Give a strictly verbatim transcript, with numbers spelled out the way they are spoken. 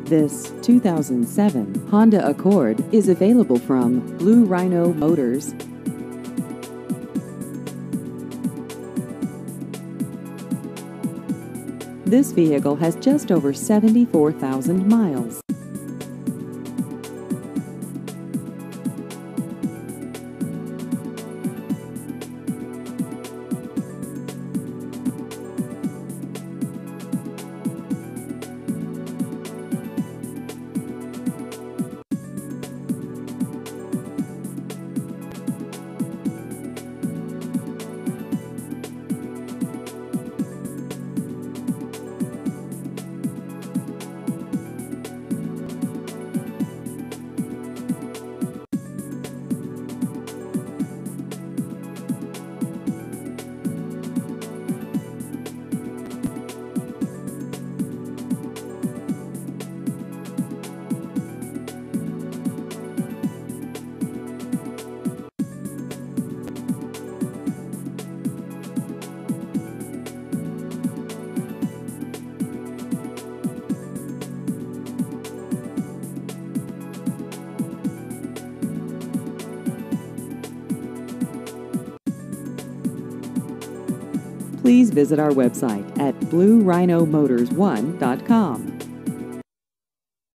This two thousand seven Honda Accord is available from Blue Rhino Motors. This vehicle has just over seventy-four thousand miles. Please visit our website at blue rhino motors one dot com.